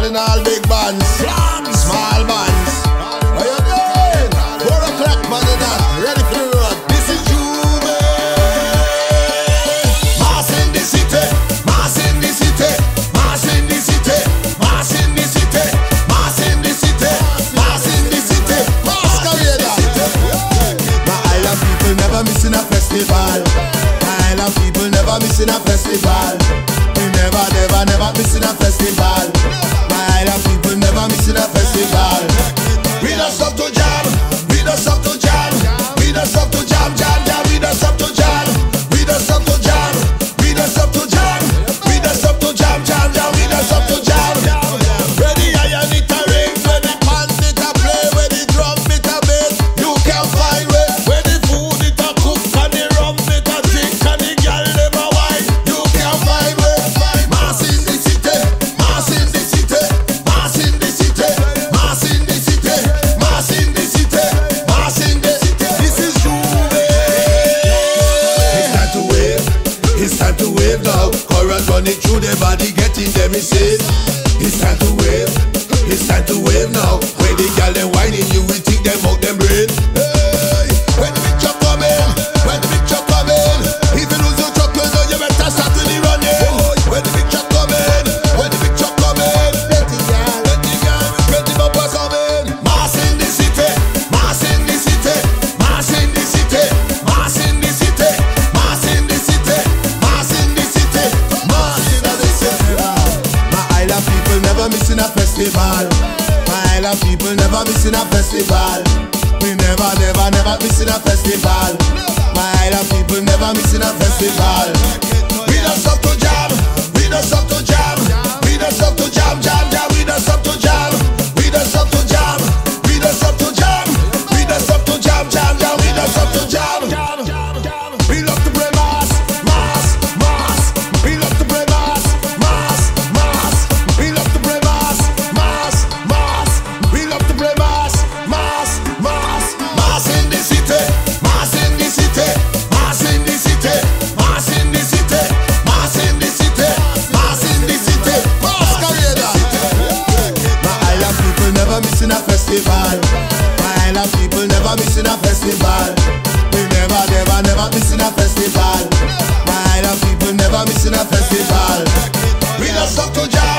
calling all big bands, small bands. How you doing? 4 o'clock, man, and that. Ready for the road. This is Juve. Mass in the city, mass in the city, mass in the city, mass in the city, mass in the city, mass in the city. My island people never missing a festival. My island people never missing a festival. We never missing a festival. My island people never missing a festival. We don't stop to jam, we don't stop to jam, we don't stop to jam, jam, jam, we don't stop to jam, we don't stop to jam, we don't stop to jam, we don't stop to jam, jam, jam, we don't stop to jam. Ready, iron it a ring, when the pants it a play, when the drum it a bass, you can find way. When the food it a cook and the rum it a drink and the girl never wine, you can find way. Mass in the city, mass in the city, mass in the city, mass in the city, mass in the city, mass in the city. This is Juve. It's time to wave, it's time to wave now. Chorus running through the body, getting them insane. It's time to wave, it's time to wave now. When the girl them whining, you will think them out them brain. Hey, when the big truck come in, when the big truck come in, if you lose your truck, you know you better start to the running. When the big truck come in, when the big truck come in, let the bumper come in. Mass in the city, mass in the city, mass in the city, mass in the city, mass in the city, mass in the city, mass in the city. My island people never missing a festival. My island people never missing a festival. We never missing a festival. My island people never missing a festival. We don't stop to jam, we don't stop to jam, we don't stop to jam, jam, jam, we don't stop to jam, we don't stop to jam, we don't stop to jam, we don't stop to jam, jam, jam, we don't stop to jam. We love to play mass, mass, mass. We love to play mass, mass, mass. We love to play mass, mass, mass. We love to play mass, mass, mass. Mass in the city, mass in the city, mass in the city, mass in the city, mass in the city, mass in the city. My island people never missing a festival. My island people never missing a festival. We never missing a festival. My island people never missing a festival. We don't stop to jam.